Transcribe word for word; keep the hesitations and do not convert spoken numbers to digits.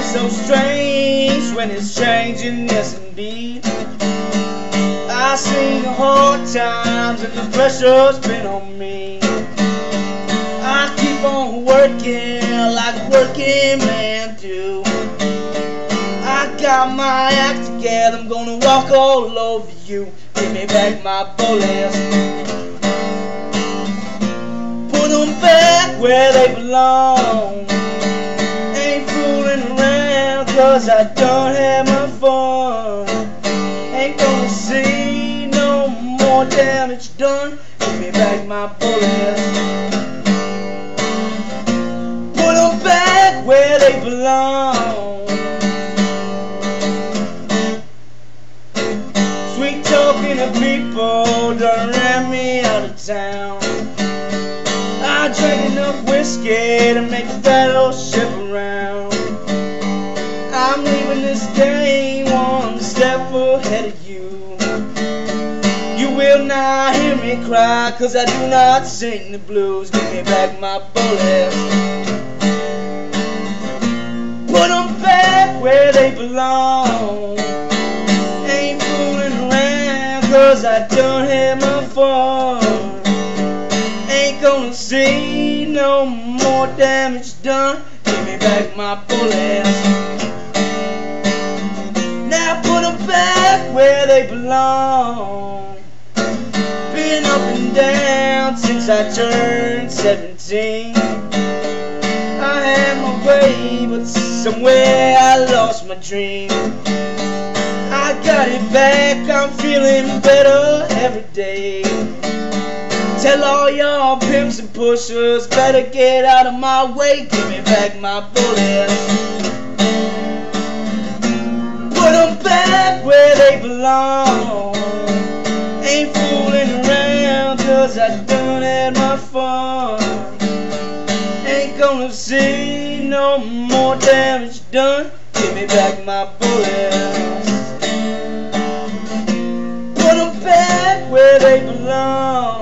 So strange when it's changing, yes indeed. I seen the hard times and the pressure's been on me. I keep on working like a working man do. I got my act together, I'm gonna walk all over you. Give me back my bullets, put them back where they belong. Ain't fooling around, cause I done had my fun. Ain't gonna see no more damage done. Give me back my bullets, put them back where they belong. Sweet talking to people done ran me out of town. I drank enough whiskey to make a battleship around. I'm leaving this game one step ahead of you. You will not hear me cry, cause I do not sing the blues. Give me back my bullets, put them back where they belong. Ain't fooling around, cause I done had my fun. Ain't gonna see no more damage done. Give me back my bullets, now put them back where they belong. Been up and down since I turned seventeen. I had my way, but somewhere I lost my dream. I got it back, I'm feeling better every day. Tell all y'all pimps and pushers, better get out of my way. Give me back my bullets, put them back where they belong. Ain't fooling around, cause I done had my fun. Ain't gonna see no more damage done. Give me back my bullets, put them back where they belong.